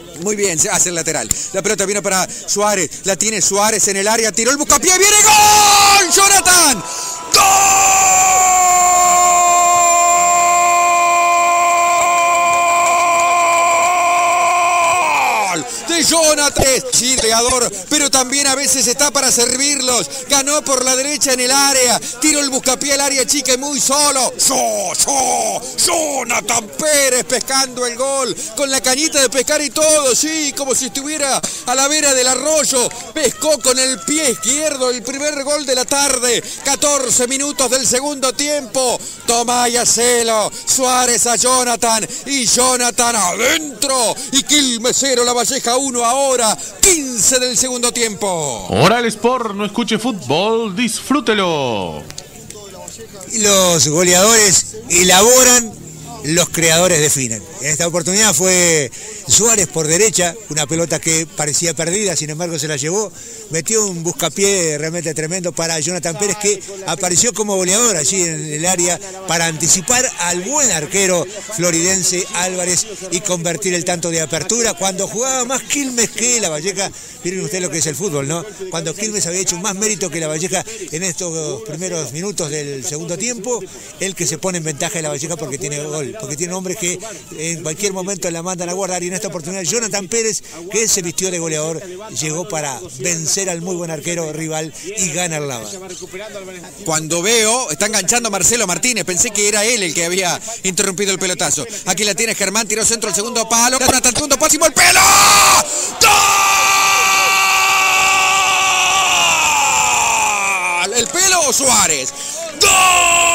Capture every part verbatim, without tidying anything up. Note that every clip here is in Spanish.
Muy bien, se hace el lateral. La pelota viene para Suárez. La tiene Suárez en el área. Tiró el buscapié. ¡Viene gol! ¡Jonathan! ¡Gol! De Jonathan, sí, creador, pero también a veces está para servirlos. Ganó por la derecha en el área, tiró el buscapié al área chica y muy solo. ¡Yo, yo! Jonathan Pérez pescando el gol, con la cañita de pescar y todo, sí, como si estuviera a la vera del arroyo. Pescó con el pie izquierdo el primer gol de la tarde. catorce minutos del segundo tiempo. Toma y hacelo. Suárez a Jonathan y Jonathan adentro. Y Quilmes cero, La Valleja uno ahora. quince del segundo tiempo. Oral Sport, no escuche fútbol, disfrútelo. Los goleadores elaboran, los creadores definen. En esta oportunidad fue Suárez por derecha, una pelota que parecía perdida, sin embargo se la llevó, metió un buscapié realmente tremendo para Jonathan Pérez, que apareció como goleador allí en el área para anticipar al buen arquero floridense Álvarez y convertir el tanto de apertura cuando jugaba más Quilmes que La Valleja. Miren ustedes lo que es el fútbol, ¿no? Cuando Quilmes había hecho más mérito que La Valleja en estos primeros minutos del segundo tiempo, el que se pone en ventaja de La Valleja porque tiene gol, porque tiene hombres que en cualquier momento la mandan a guardar, y en esta oportunidad Jonathan Pérez, que se vistió de goleador, llegó para vencer al muy buen arquero rival y ganar la base. Cuando veo, está enganchando Marcelo Martínez, pensé que era él el que había interrumpido el pelotazo. Aquí la tiene Germán, tiró centro al segundo palo, Jonathan, segundo palo, el pelo. ¡Gol! ¿El pelo o Suárez? ¡Gol!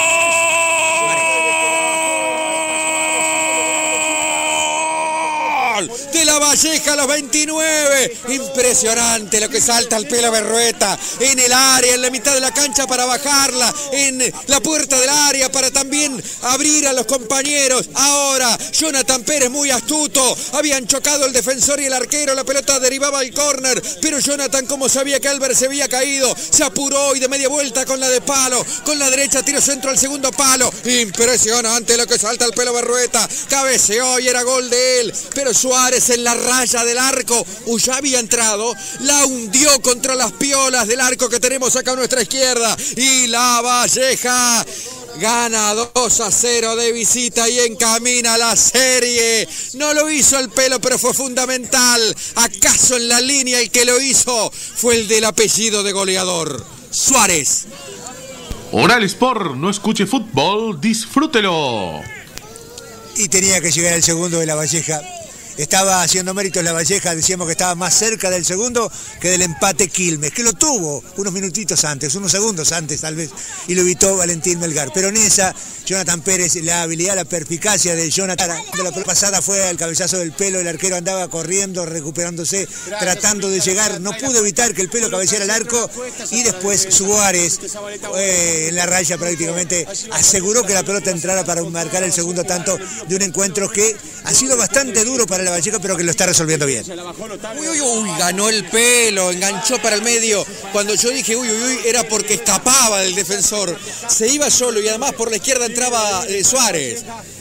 De La Valleja a los veintinueve. Impresionante lo que salta el pelo Berrueta en el área, en la mitad de la cancha para bajarla, en la puerta del área para también abrir a los compañeros. Ahora Jonathan Pérez muy astuto, habían chocado el defensor y el arquero, la pelota derivaba al córner, pero Jonathan, como sabía que Álvarez se había caído, se apuró y de media vuelta con la de palo, con la derecha tiró centro al segundo palo. Impresionante lo que salta el pelo Berrueta, cabeceó y era gol de él, pero Suárez en la raya del arco, o ya había entrado, la hundió contra las piolas del arco que tenemos acá a nuestra izquierda, y La Valleja gana dos a cero de visita y encamina la serie. No lo hizo el pelo, pero fue fundamental. ¿Acaso en la línea el que lo hizo fue el del apellido de goleador? Suárez. Oral Sport, no escuche fútbol, disfrútelo. Y tenía que llegar el segundo de La Valleja. Estaba haciendo méritos La Valleja, decíamos que estaba más cerca del segundo que del empate Quilmes, que lo tuvo unos minutitos antes, unos segundos antes tal vez, y lo evitó Valentín Melgar. Pero en esa, Jonathan Pérez, la habilidad, la perspicacia de Jonathan, de la pasada fue al cabezazo del pelo, el arquero andaba corriendo, recuperándose, tratando de llegar, no pudo evitar que el pelo cabeceara al arco, y después Suárez, eh, en la raya prácticamente, aseguró que la pelota entrara para marcar el segundo tanto de un encuentro que ha sido bastante duro para La Valleja, pero que lo está resolviendo bien. Uy, uy, uy, ganó el pelo, enganchó para el medio. Cuando yo dije uy, uy, uy, era porque escapaba del defensor. Se iba solo y además por la izquierda entraba eh, Suárez.